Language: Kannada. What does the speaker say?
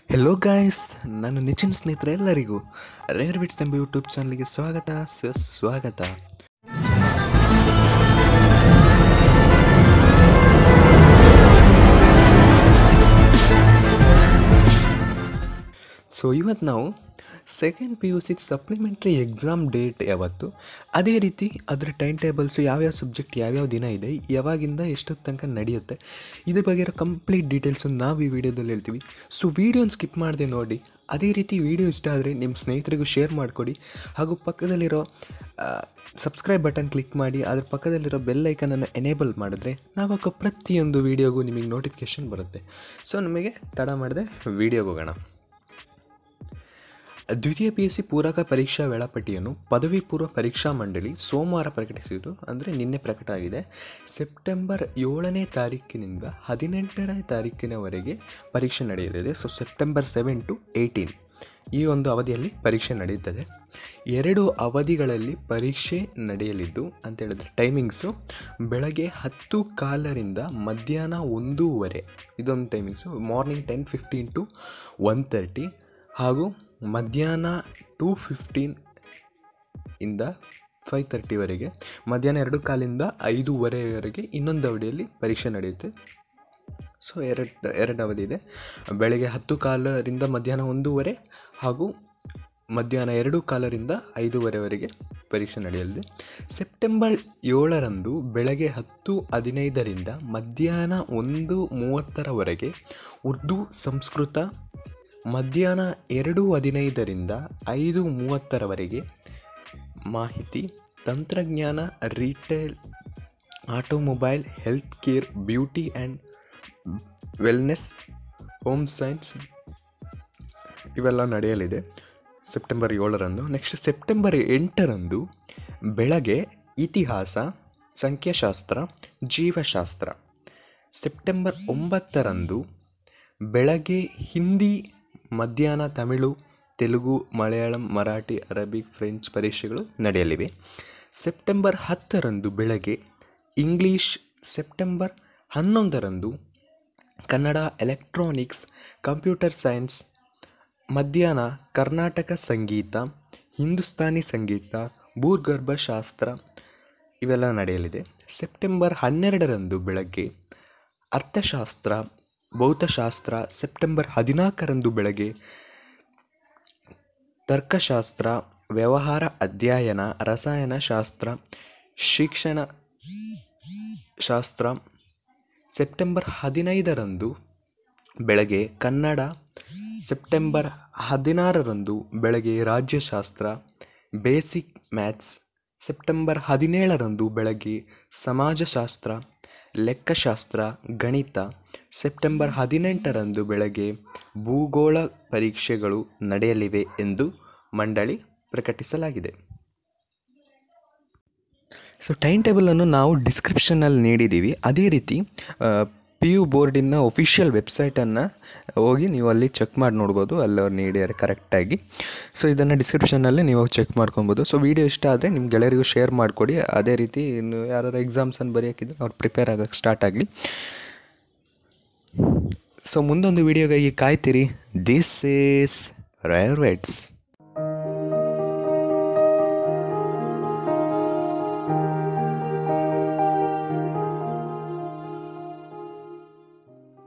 ಹೆಲೋ ಗಾಯ್ಸ್, ನಾನು ನಿಚಿನ್ ಸ್ನೇಹಿತರೆ ಎಲ್ಲರಿಗೂ ರೇರ್ ವಿಟ್ಸ್ ಎಂಬ ಯೂಟ್ಯೂಬ್ ಚಾನಲ್ಗೆ ಸ್ವಾಗತ. ಸೊ ಇವತ್ತು ನಾವು second PUC supplementary exam date ಯಾವತ್ತು, ಅದೇ ರೀತಿ ಅದರ ಟೈಮ್ ಟೇಬಲ್ಸು, ಯಾವ್ಯಾವ ಸಬ್ಜೆಕ್ಟ್ ಯಾವ್ಯಾವ ದಿನ ಇದೆ, ಯಾವಾಗಿಂದ ಎಷ್ಟೊತ್ತು ತನಕ ನಡೆಯುತ್ತೆ, ಇದ್ರ ಬಗ್ಗೆ ಇರೋ ಕಂಪ್ಲೀಟ್ ಡೀಟೇಲ್ಸನ್ನು ನಾವು ಈ ವಿಡಿಯೋದಲ್ಲಿ ಹೇಳ್ತೀವಿ. ಸೊ ವಿಡಿಯೋನ ಸ್ಕಿಪ್ ಮಾಡದೆ ನೋಡಿ. ಅದೇ ರೀತಿ ವಿಡಿಯೋ ಇಷ್ಟ ಆದರೆ ನಿಮ್ಮ ಸ್ನೇಹಿತರಿಗೂ ಶೇರ್ ಮಾಡಿಕೊಡಿ, ಹಾಗೂ ಪಕ್ಕದಲ್ಲಿರೋ ಸಬ್ಸ್ಕ್ರೈಬ್ ಬಟನ್ ಕ್ಲಿಕ್ ಮಾಡಿ ಅದ್ರ ಪಕ್ಕದಲ್ಲಿರೋ ಬೆಲ್ ಐಕನನ್ನು ಎನೇಬಲ್ ಮಾಡಿದ್ರೆ ನಾವು ಹಾಕೋ ಪ್ರತಿಯೊಂದು ವೀಡಿಯೋಗೂ ನಿಮಗೆ ನೋಟಿಫಿಕೇಷನ್ ಬರುತ್ತೆ. ಸೊ ನಮಗೆ ತಡ ಮಾಡದೆ ವೀಡಿಯೋಗೆ ಹೋಗೋಣ. ದ್ವಿತೀಯ PUC ಪೂರಕ ಪರೀಕ್ಷಾ ವೇಳಾಪಟ್ಟಿಯನ್ನು ಪದವಿ ಪೂರ್ವ ಪರೀಕ್ಷಾ ಮಂಡಳಿ ಸೋಮವಾರ ಪ್ರಕಟಿಸಿದ್ದು, ಅಂದರೆ ನಿನ್ನೆ ಪ್ರಕಟ ಆಗಿದೆ. ಸೆಪ್ಟೆಂಬರ್ 7ನೇ ತಾರೀಕಿನಿಂದ 18ನೇ ತಾರೀಕಿನವರೆಗೆ ಪರೀಕ್ಷೆ ನಡೆಯಲಿದೆ. ಸೊ ಸೆಪ್ಟೆಂಬರ್ 7 to 18 ಈ ಒಂದು ಅವಧಿಯಲ್ಲಿ ಪರೀಕ್ಷೆ ನಡೆಯುತ್ತದೆ. 2 ಅವಧಿಗಳಲ್ಲಿ ಪರೀಕ್ಷೆ ನಡೆಯಲಿದ್ದು ಅಂತ ಹೇಳಿದ್ರೆ ಟೈಮಿಂಗ್ಸು ಬೆಳಗ್ಗೆ 10:15 ಮಧ್ಯಾಹ್ನ 1:15 ಇದೊಂದು ಟೈಮಿಂಗ್ಸು. ಮಾರ್ನಿಂಗ್ 10:15 to 1:30 ಹಾಗೂ ಮಧ್ಯಾಹ್ನ 2:15 ಇಂದ 5:30ವರೆಗೆ, ಮಧ್ಯಾಹ್ನ 2:15 5:15ವರೆಗೆ ಇನ್ನೊಂದು ಅವಧಿಯಲ್ಲಿ ಪರೀಕ್ಷೆ ನಡೆಯುತ್ತೆ. ಸೊ ಎರಡು ಅವಧಿ ಇದೆ. ಬೆಳಗ್ಗೆ 10:15 ಮಧ್ಯಾಹ್ನ 1:15 ಹಾಗೂ ಮಧ್ಯಾಹ್ನ 2:15 5:15ವರೆಗೆ ಪರೀಕ್ಷೆ ನಡೆಯಲಿದೆ. ಸೆಪ್ಟೆಂಬರ್ 7ರಂದು ಬೆಳಗ್ಗೆ 10:15 ಮಧ್ಯಾಹ್ನ 1:30ವರೆಗೆ ಉರ್ದು ಸಂಸ್ಕೃತ, ಮಧ್ಯಾಹ್ನ 2:15 5:30ವರೆಗೆ ಮಾಹಿತಿ ತಂತ್ರಜ್ಞಾನ, retail, automobile, health care, beauty and wellness, home science ಇವೆಲ್ಲ ನಡೆಯಲಿದೆ ಸೆಪ್ಟೆಂಬರ್ 7ರಂದು. ನೆಕ್ಸ್ಟ್ ಸೆಪ್ಟೆಂಬರ್ 8ರಂದು ಬೆಳಗ್ಗೆ ಇತಿಹಾಸ, ಸಂಖ್ಯಾಶಾಸ್ತ್ರ, ಜೀವಶಾಸ್ತ್ರ. ಸೆಪ್ಟೆಂಬರ್ 9ರಂದು ಬೆಳಗ್ಗೆ ಹಿಂದಿ, ಮಧ್ಯಾಹ್ನ ತಮಿಳು, ತೆಲುಗು, ಮಲಯಾಳಂ, ಮರಾಠಿ, ಅರಬಿಕ್, ಫ್ರೆಂಚ್ ಪರೀಕ್ಷೆಗಳು ನಡೆಯಲಿವೆ. ಸೆಪ್ಟೆಂಬರ್ 10ರಂದು ಬೆಳಗ್ಗೆ ಇಂಗ್ಲೀಷ್. ಸೆಪ್ಟೆಂಬರ್ 11ರಂದು ಕನ್ನಡ, ಎಲೆಕ್ಟ್ರಾನಿಕ್ಸ್, ಕಂಪ್ಯೂಟರ್ ಸೈನ್ಸ್. ಮಧ್ಯಾಹ್ನ ಕರ್ನಾಟಕ ಸಂಗೀತ, ಹಿಂದೂಸ್ತಾನಿ ಸಂಗೀತ, ಭೂಗರ್ಭಶಾಸ್ತ್ರ ಇವೆಲ್ಲ ನಡೆಯಲಿದೆ. ಸೆಪ್ಟೆಂಬರ್ 12ರಂದು ಬೆಳಗ್ಗೆ ಅರ್ಥಶಾಸ್ತ್ರ, ಭೌತಶಾಸ್ತ್ರ. ಸೆಪ್ಟೆಂಬರ್ 14ರಂದು ಬೆಳಗ್ಗೆ ತರ್ಕಶಾಸ್ತ್ರ, ವ್ಯವಹಾರ ಅಧ್ಯಯನ, ರಸಾಯನಶಾಸ್ತ್ರ, ಶಿಕ್ಷಣ ಶಾಸ್ತ್ರ. ಸೆಪ್ಟೆಂಬರ್ 15ರಂದು ಬೆಳಗ್ಗೆ ಕನ್ನಡ. ಸೆಪ್ಟೆಂಬರ್ 16ರಂದು ಬೆಳಗ್ಗೆ ರಾಜ್ಯಶಾಸ್ತ್ರ, ಬೇಸಿಕ್ ಮ್ಯಾಥ್ಸ್. ಸೆಪ್ಟೆಂಬರ್ 17ರಂದು ಬೆಳಗ್ಗೆ ಸಮಾಜಶಾಸ್ತ್ರ, ಲೆಕ್ಕಶಾಸ್ತ್ರ, ಗಣಿತ. ಸೆಪ್ಟೆಂಬರ್ 18ರಂದು ಬೆಳಗ್ಗೆ ಭೂಗೋಳ ಪರೀಕ್ಷೆಗಳು ನಡೆಯಲಿವೆ ಎಂದು ಮಂಡಳಿ ಪ್ರಕಟಿಸಲಾಗಿದೆ. ಸೊ ಟೈಮ್ ಟೇಬಲನ್ನು ನಾವು ಡಿಸ್ಕ್ರಿಪ್ಷನಲ್ಲಿ ನೀಡಿದ್ದೀವಿ. ಅದೇ ರೀತಿ PU ಬೋರ್ಡಿನ ಒಫಿಷಿಯಲ್ ವೆಬ್ಸೈಟನ್ನು ಹೋಗಿ ನೀವು ಅಲ್ಲಿ ಚೆಕ್ ಮಾಡಿ ನೋಡ್ಬೋದು, ಅಲ್ಲಿ ಅವ್ರು ನೀಡ್ಯಾರೆ ಕರೆಕ್ಟಾಗಿ. ಸೊ ಇದನ್ನು ಡಿಸ್ಕ್ರಿಪ್ಷನಲ್ಲಿ ನೀವು ಚೆಕ್ ಮಾಡ್ಕೊಬೋದು. ಸೊ ವಿಡಿಯೋ ಇಷ್ಟ ಆದರೆ ನಿಮ್ಮ ಗೆಳೆಯರಿಗೂ ಶೇರ್ ಮಾಡಿಕೊಡಿ. ಅದೇ ರೀತಿ ಇನ್ನು ಯಾರು ಎಕ್ಸಾಮ್ಸನ್ನು ಬರೆಯೋಕ್ಕಿದ್ರೆ ಅವ್ರು ಪ್ರಿಪೇರ್ ಆಗೋಕ್ಕೆ ಸ್ಟಾರ್ಟ್ ಆಗಲಿ. ಸೊ ಮುಂದೊಂದು ವಿಡಿಯೋಗಾಗಿ ಕಾಯ್ತಿರಿ. This is Rare wits.